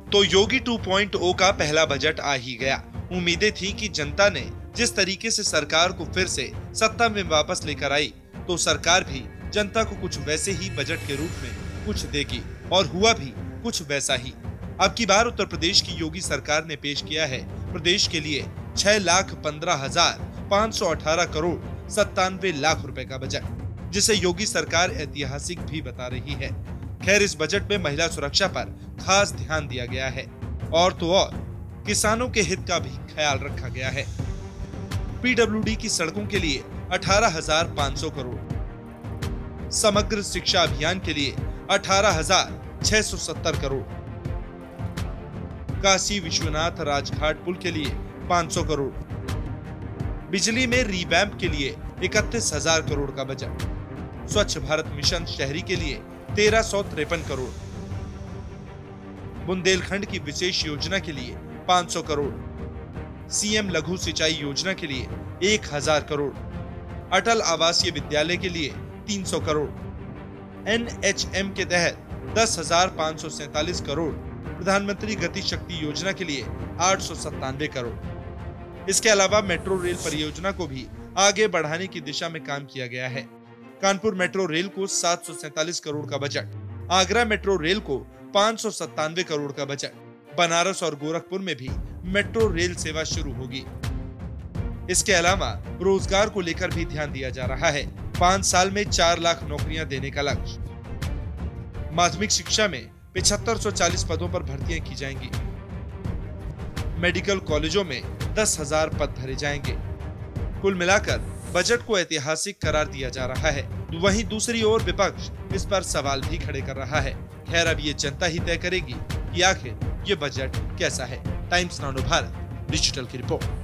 तो योगी 2.0 का पहला बजट आ ही गया। उम्मीदें थी कि जनता ने जिस तरीके से सरकार को फिर से सत्ता में वापस लेकर आई, तो सरकार भी जनता को कुछ वैसे ही बजट के रूप में कुछ देगी, और हुआ भी कुछ वैसा ही। अब की बार उत्तर प्रदेश की योगी सरकार ने पेश किया है प्रदेश के लिए 6,15,518 करोड़ 97 लाख रुपए का बजट, जिसे योगी सरकार ऐतिहासिक भी बता रही है। खैर, इस बजट में महिला सुरक्षा पर खास ध्यान दिया गया है, और तो और किसानों के हित का भी ख्याल रखा गया है। पीडब्ल्यूडी की सड़कों के लिए 18,500 करोड़, समग्र शिक्षा अभियान के लिए 18,670 करोड़, काशी विश्वनाथ राजघाट पुल के लिए 500 करोड़, बिजली में रीवैम्प के लिए 31,000 करोड़ का बजट, स्वच्छ भारत मिशन शहरी के लिए 1,353 करोड़, बुंदेलखंड की विशेष योजना के लिए 500 करोड़, सीएम लघु सिंचाई योजना के लिए 1,000 करोड़, अटल आवासीय विद्यालय के लिए 300 करोड़, एनएचएम के तहत 10,547 करोड़, प्रधानमंत्री गति शक्ति योजना के लिए 897 करोड़। इसके अलावा मेट्रो रेल परियोजना को भी आगे बढ़ाने की दिशा में काम किया गया है। कानपुर मेट्रो रेल को 747 करोड़ का बजट, आगरा मेट्रो रेल को 597 करोड़ का बजट, बनारस और गोरखपुर में भी मेट्रो रेल सेवा शुरू होगी। इसके अलावा रोजगार को लेकर भी ध्यान दिया जा रहा है। 5 साल में 4 लाख नौकरियां देने का लक्ष्य। माध्यमिक शिक्षा में 7540 पदों पर भर्तियां की जाएंगी। मेडिकल कॉलेजों में 10,000 पद भरे जाएंगे। कुल मिलाकर बजट को ऐतिहासिक करार दिया जा रहा है। वहीं दूसरी ओर विपक्ष इस पर सवाल भी खड़े कर रहा है। खैर, अब ये जनता ही तय करेगी कि आखिर ये बजट कैसा है। टाइम्स नाउ भारत डिजिटल की रिपोर्ट।